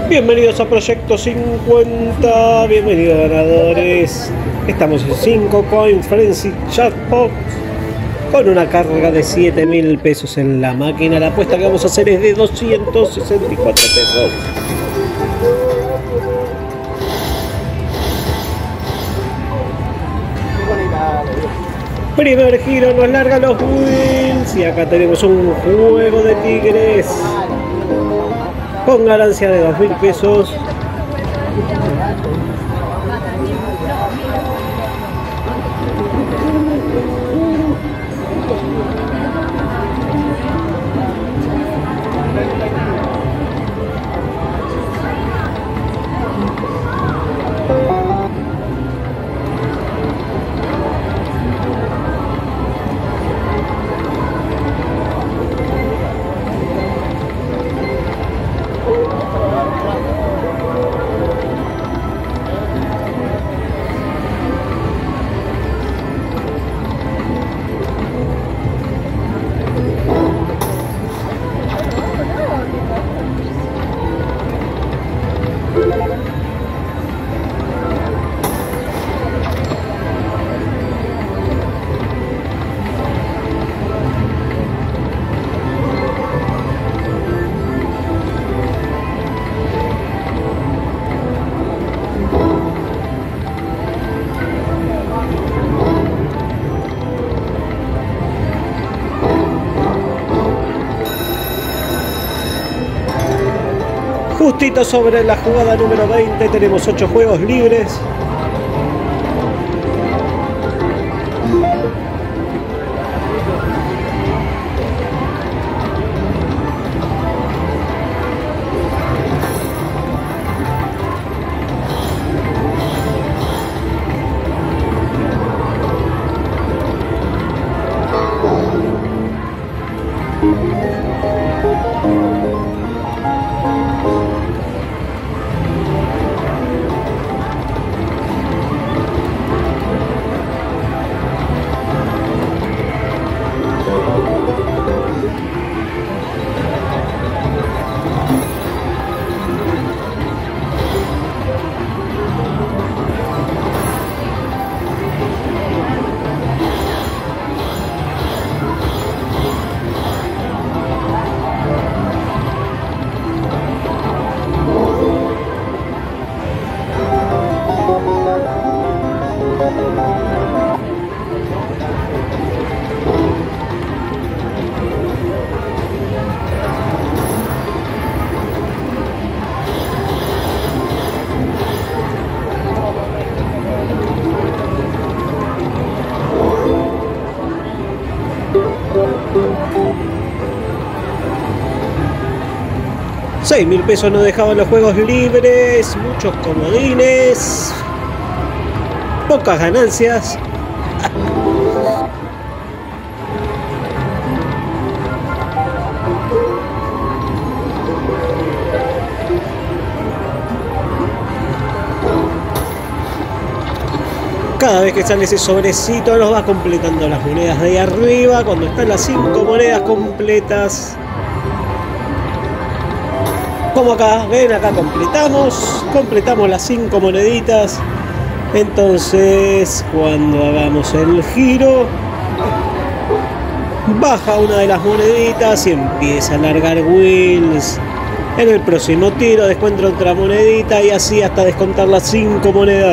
Bienvenidos a Proyecto 50, bienvenidos ganadores. Estamos en 5 Coin Frenzy Jackpot con una carga de 7.000 pesos en la máquina. La apuesta que vamos a hacer es de 264 pesos. Primer giro, nos larga los wins y acá tenemos un juego de tigres con ganancia de 2.000 pesos. Justito sobre la jugada número 20 tenemos 8 juegos libres. $6.000 pesos nos dejaban los juegos libres, muchos comodines, pocas ganancias. Cada vez que sale ese sobrecito nos va completando las monedas de ahí arriba. Cuando están las 5 monedas completas, como acá, ven, acá completamos las 5 moneditas. Entonces cuando hagamos el giro, baja una de las moneditas y empieza a largar wins. En el próximo tiro descuenta otra monedita y así hasta descontar las 5 monedas.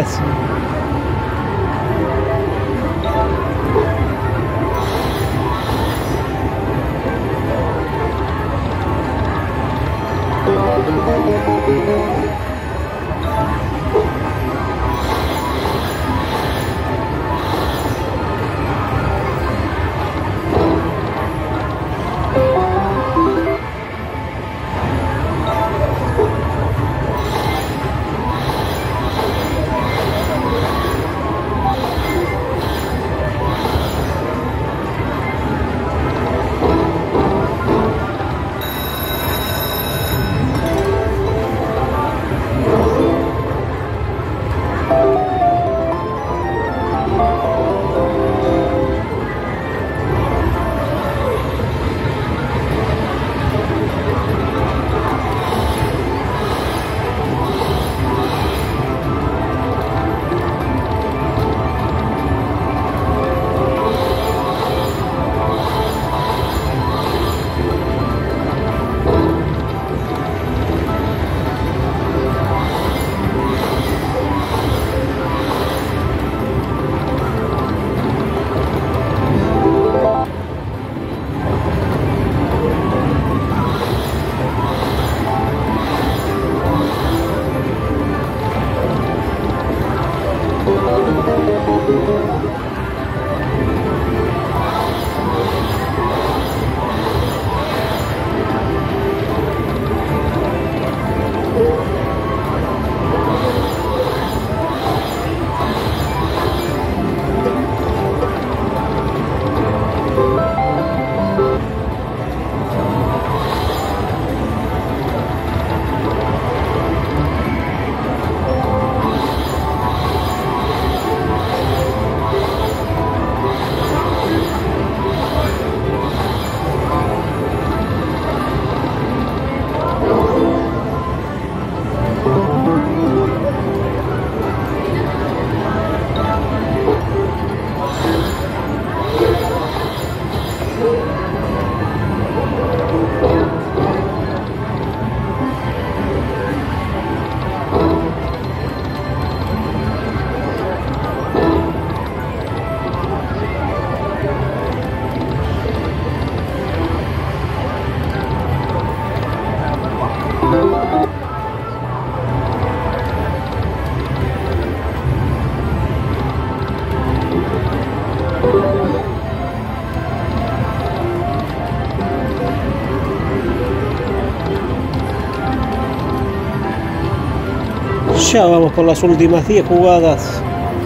Ya vamos por las últimas 10 jugadas.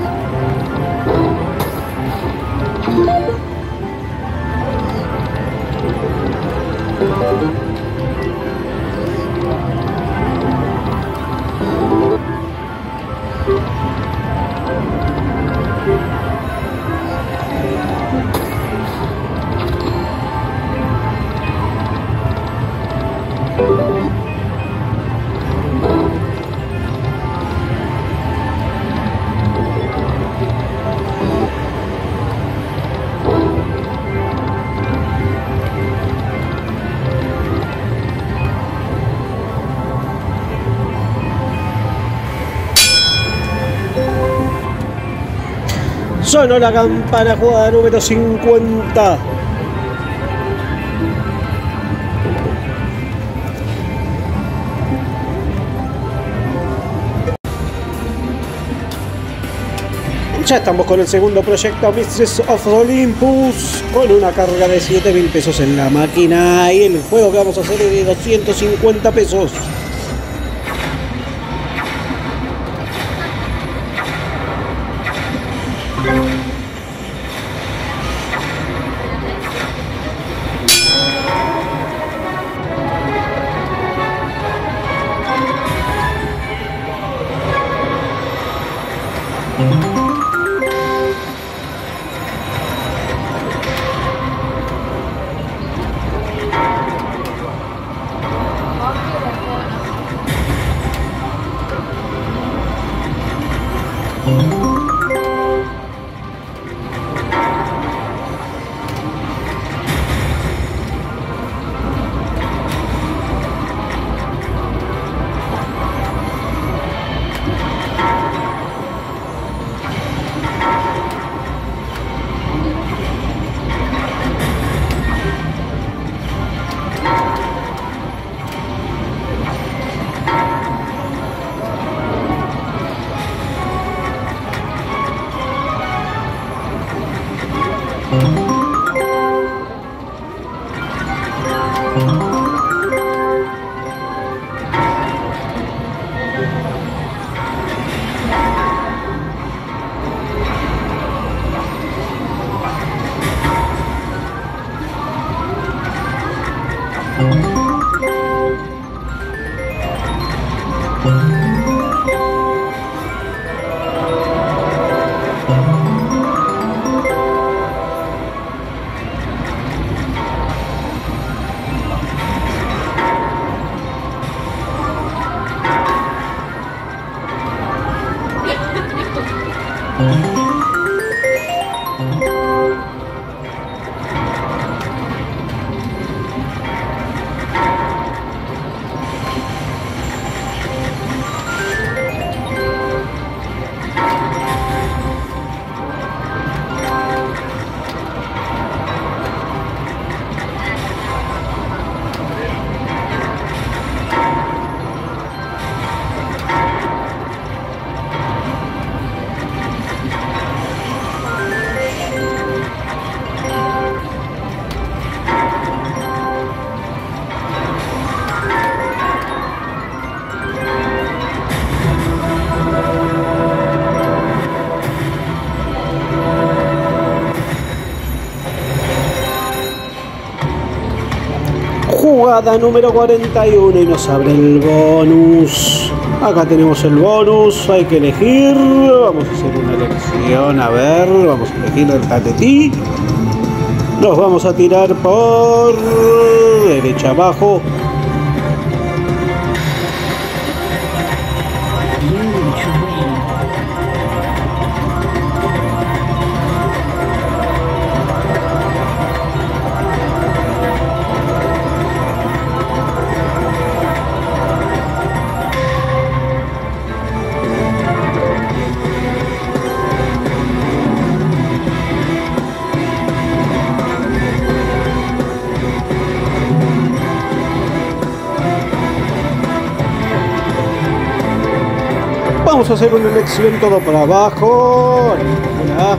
Sonó la campana, jugada número 50. Ya estamos con el segundo proyecto, Mistress of Olympus, con una carga de 7.000 pesos en la máquina. Y el juego que vamos a hacer es de 250 pesos. jugada número 41 y nos abre el bonus. Acá tenemos el bonus, hay que elegir. Vamos a hacer una elección, a ver, vamos a elegir el tatetí. Nos vamos a tirar por derecha abajo. Vamos a hacer una elección todo para abajo. Hola.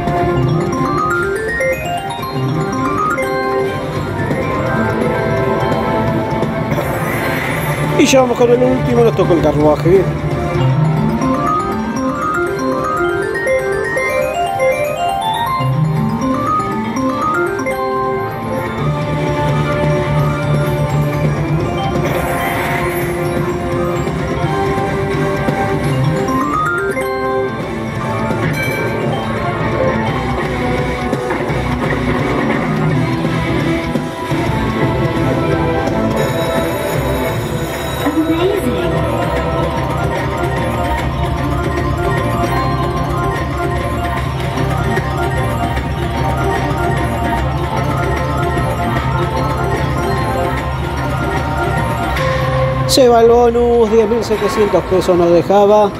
Y ya vamos con el último, nos tocó el carruaje. Se va el bonus, 10.700 pesos nos dejaba.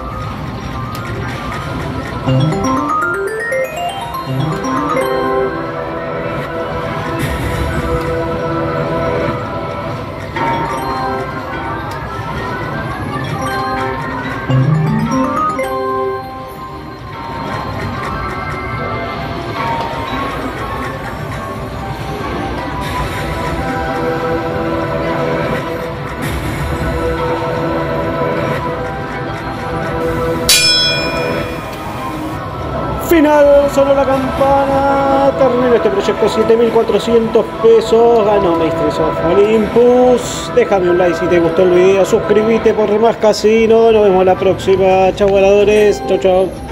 Final, sonó la campana, terminó este proyecto, 7.400 pesos, ganó Mistress of Olympus. Déjame un like si te gustó el video, suscríbete por más casino, nos vemos la próxima, chau ganadores, chau chau.